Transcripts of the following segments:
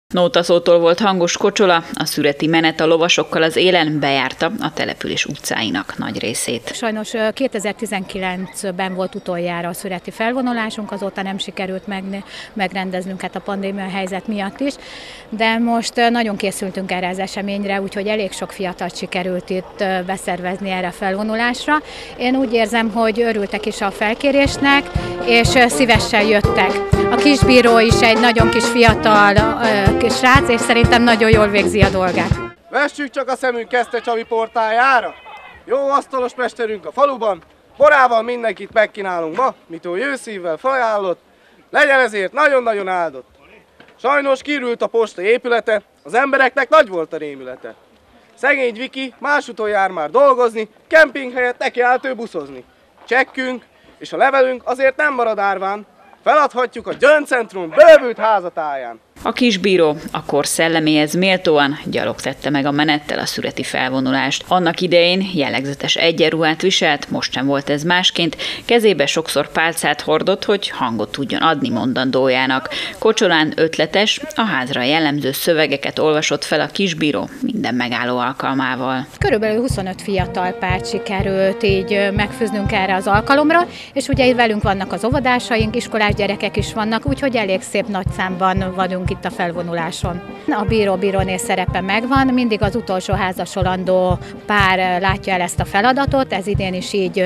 Nótaszótól volt hangos kocsola, a szüreti menet a lovasokkal az élen bejárta a település utcáinak nagy részét. Sajnos 2019-ben volt utoljára a szüreti felvonulásunk, azóta nem sikerült megrendeznünk a pandémia helyzet miatt is, de most nagyon készültünk erre az eseményre, úgyhogy elég sok fiatalt sikerült itt beszervezni erre a felvonulásra. Én úgy érzem, hogy örültek is a felkérésnek, és szívesen jöttek. A kisbíró is egy nagyon kis fiatal srác, és szerintem nagyon jól végzi a dolgát. Vessük csak a szemünk Keszte Csabi portájára! Jó asztalos mesterünk a faluban, borával mindenkit megkínálunk ma, mit ő jószívvel felajánlott, legyen ezért nagyon-nagyon áldott. Sajnos kirült a posta épülete, az embereknek nagy volt a rémülete. Szegény Viki másúton jár már dolgozni, kemping helyett neki állt ő buszozni. Csekkünk és a levelünk azért nem marad árván, feladhatjuk a Gyöngycentrum bővült házatáján. A kisbíró a kor szelleméhez méltóan gyalog tette meg a menettel a szüreti felvonulást. Annak idején jellegzetes egyenruhát viselt, most sem volt ez másként, kezébe sokszor pálcát hordott, hogy hangot tudjon adni mondandójának. Kocsolán ötletes, a házra jellemző szövegeket olvasott fel a kisbíró minden megálló alkalmával. Körülbelül 25 fiatal párt sikerült így megfőznünk erre az alkalomra, és ugye itt velünk vannak az óvodásaink, iskolás gyerekek is vannak, úgyhogy elég szép nagy számban vagyunk itt a felvonuláson. A bíró-bíróné szerepe megvan, mindig az utolsó házasolandó pár látja el ezt a feladatot, ez idén is így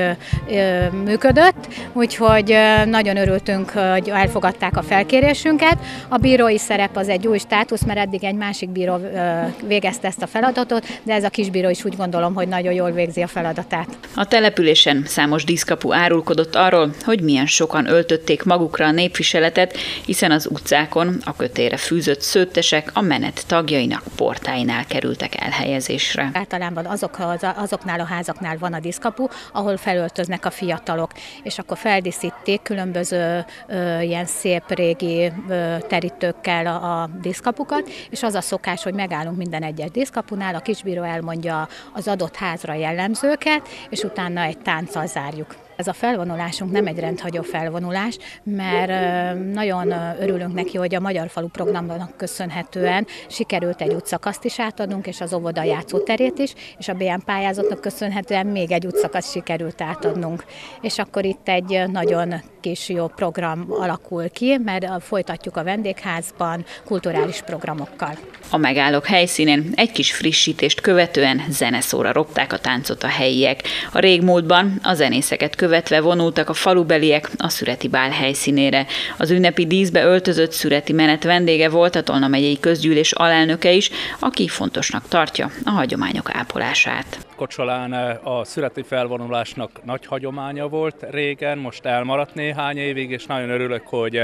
működött, úgyhogy nagyon örültünk, hogy elfogadták a felkérésünket. A bírói szerep az egy új státusz, mert eddig egy másik bíró végezte ezt a feladatot, de ez a kisbíró is úgy gondolom, hogy nagyon jól végzi a feladatát. A településen számos díszkapu árulkodott arról, hogy milyen sokan öltötték magukra a népviseletet, hiszen az utcákon a kötére fűzött szőttesek a menet tagjainak portáinál kerültek elhelyezésre. Általában azoknál a házaknál van a díszkapu, ahol felöltöznek a fiatalok, és akkor feldíszítik különböző ilyen szép régi terítőkkel a díszkapukat, és az a szokás, hogy megállunk minden egyes díszkapunál, a kisbíró elmondja az adott házra jellemzőket, és utána egy tánccal zárjuk. Ez a felvonulásunk nem egy rendhagyó felvonulás, mert nagyon örülünk neki, hogy a Magyar Falu programnak köszönhetően sikerült egy útszakaszt is átadnunk, és az óvoda játszóterét is, és a BM pályázatnak köszönhetően még egy útszakaszt sikerült átadnunk. És akkor itt egy nagyon kis jó program alakul ki, mert folytatjuk a vendégházban kulturális programokkal. A megállók helyszínén egy kis frissítést követően zeneszóra ropták a táncot a helyiek. A régmúltban a zenészeket követve vonultak a falubeliek a szüreti bál helyszínére. Az ünnepi díszbe öltözött szüreti menet vendége volt a Tolna megyei közgyűlés alelnöke is, aki fontosnak tartja a hagyományok ápolását. Kocsolán a szüreti felvonulásnak nagy hagyománya volt régen, most elmaradt néhány évig, és nagyon örülök, hogy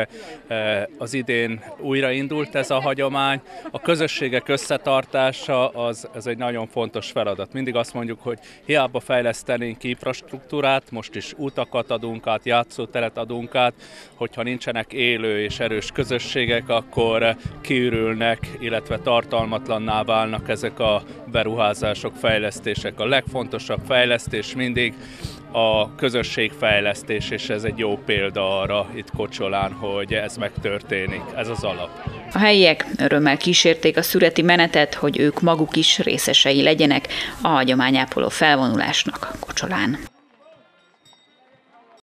az idén újraindult ez a hagyomány. A közösségek összetartása ez egy nagyon fontos feladat. Mindig azt mondjuk, hogy hiába fejlesztenénk infrastruktúrát, most is utakat adunk át, játszóteret adunk át, hogyha nincsenek élő és erős közösségek, akkor kiürülnek, illetve tartalmatlanná válnak ezek a beruházások, fejlesztések. A legfontosabb fejlesztés mindig a közösségfejlesztés, és ez egy jó példa arra itt Kocsolán, hogy ez megtörténik, ez az alap. A helyiek örömmel kísérték a szüreti menetet, hogy ők maguk is részesei legyenek a hagyományápoló felvonulásnak Kocsolán.